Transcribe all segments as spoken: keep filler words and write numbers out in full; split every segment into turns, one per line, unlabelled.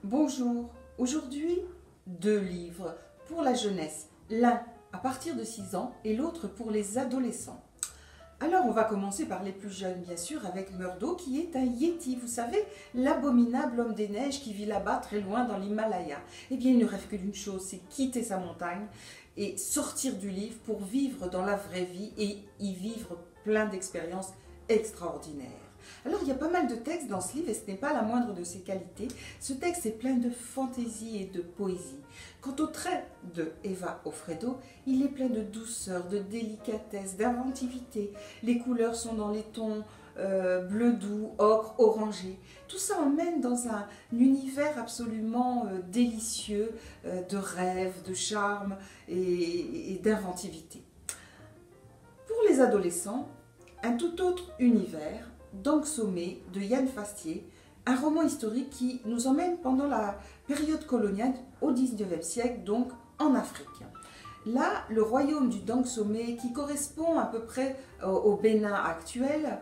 Bonjour, aujourd'hui deux livres pour la jeunesse, l'un à partir de six ans et l'autre pour les adolescents. Alors on va commencer par les plus jeunes bien sûr avec Murdo qui est un Yéti, vous savez, l'abominable homme des neiges qui vit là-bas très loin dans l'Himalaya. Eh bien il ne rêve que d'une chose, c'est quitter sa montagne et sortir du livre pour vivre dans la vraie vie et y vivre plein d'expériences extraordinaires. Alors il y a pas mal de textes dans ce livre et ce n'est pas la moindre de ses qualités. Ce texte est plein de fantaisie et de poésie. Quant au trait de Eva Offredo, il est plein de douceur, de délicatesse, d'inventivité. Les couleurs sont dans les tons euh, bleu doux, ocre, orangé. Tout ça emmène dans un univers absolument euh, délicieux, euh, de rêve, de charme et, et d'inventivité. Pour les adolescents, un tout autre univers, Dong Somé de Yann Fastier, un roman historique qui nous emmène pendant la période coloniale au dix-neuvième siècle, donc en Afrique. Là, le royaume du Dong Somé, qui correspond à peu près au Bénin actuel,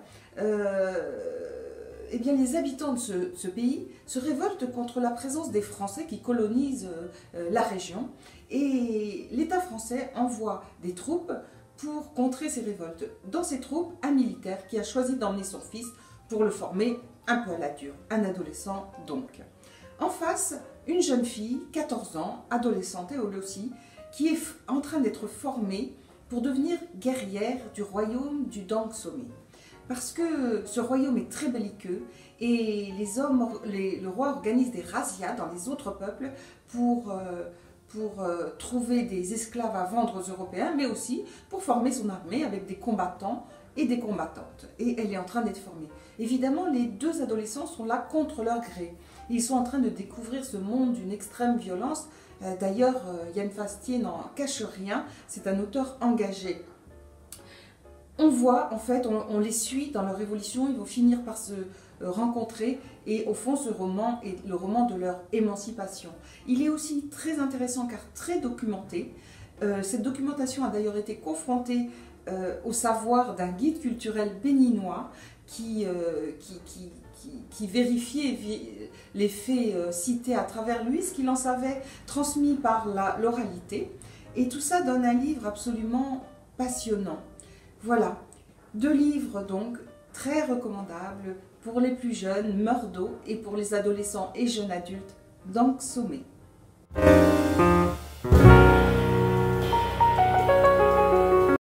euh, eh bien, les habitants de ce, ce pays se révoltent contre la présence des Français qui colonisent euh, la région. Et l'État français envoie des troupes pour contrer ces révoltes. Dans ces troupes, un militaire qui a choisi d'emmener son fils pour le former un peu à la dure, un adolescent donc. En face, une jeune fille, quatorze ans, adolescente elle aussi, qui est en train d'être formée pour devenir guerrière du royaume du Dong Somé. Parce que ce royaume est très belliqueux et les hommes, les, le roi organise des razzias dans les autres peuples pour... Euh, pour euh, trouver des esclaves à vendre aux Européens, mais aussi pour former son armée avec des combattants et des combattantes. Et elle est en train d'être formée. Évidemment, les deux adolescents sont là contre leur gré. Ils sont en train de découvrir ce monde d'une extrême violence. Euh, D'ailleurs, euh, Yann Fastier n'en cache rien, c'est un auteur engagé. On voit, en fait, on, on les suit dans leur évolution, ils vont finir par se euh, rencontrer et au fond ce roman est le roman de leur émancipation. Il est aussi très intéressant car très documenté. Euh, cette documentation a d'ailleurs été confrontée euh, au savoir d'un guide culturel béninois qui, euh, qui, qui, qui, qui vérifiait les faits euh, cités à travers lui, ce qu'il en savait transmis par l'oralité. Et tout ça donne un livre absolument passionnant. Voilà, deux livres donc très recommandables pour les plus jeunes, Murdo, et pour les adolescents et jeunes adultes, Dong Somé.